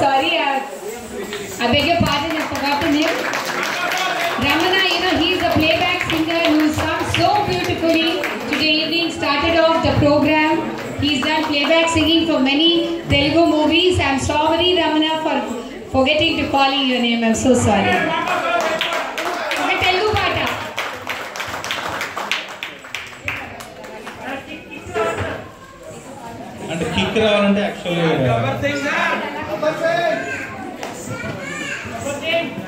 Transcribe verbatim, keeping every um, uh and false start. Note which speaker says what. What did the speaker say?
Speaker 1: sorry. I, I beg your pardon, I forgot the name. Ramana, you know, he is a playback singer who sung so beautifully. Today evening started off the program. He's done playback singing for many Telugu movies. I'm sorry, Ramana, for forgetting to call your name. I'm so sorry. Okay, Telugu paata.
Speaker 2: And kick రావాలంటే actually